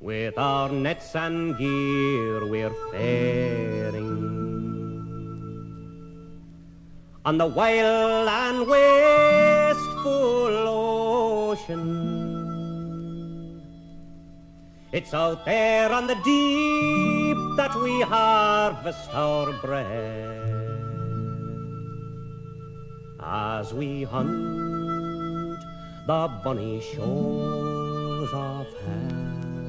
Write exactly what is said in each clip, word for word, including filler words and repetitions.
With our nets and gear we're faring on the wild and wasteful ocean. It's out there on the deep that we harvest our bread as we hunt the bonny shoals of Herring.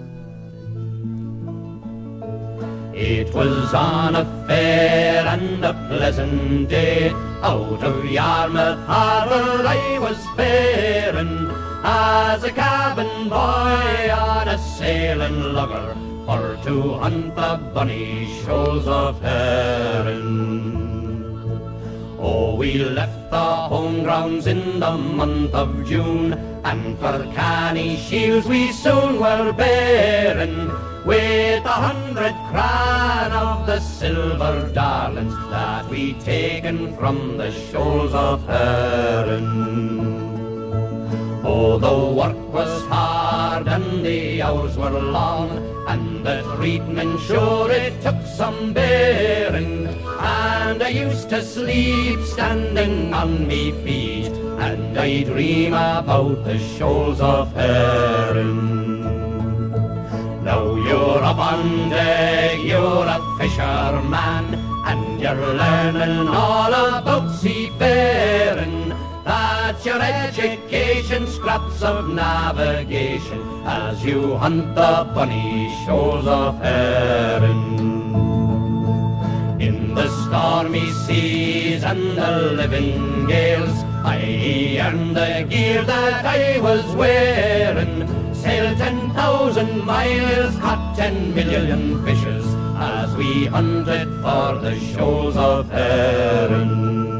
It was on a fair and a pleasant day, out of Yarmouth harbour I was faring, as a cabin boy on a sailing lugger, for to hunt the bonny shoals of Herring. Oh, we left the home grounds in the month of June, and for canny shields we soon were bearing, with a hundred cran of the silver darlings that we'd taken from the shoals of Herring. Oh, the work was hard and the hours were long, and the treatment sure it took some bearing, and I used to sleep standing on me feet, and I dream about the shoals of Herring. Now you're up on deck, you're a fisherman, and you're learning all about seafaring. That's your education, scraps of navigation, as you hunt the bonny shoals of Herring. In the stormy seas and the living gales, I earned the gear that I was wearing, sailed ten thousand miles, caught ten million fishes, as we hunted for the shoals of Herring.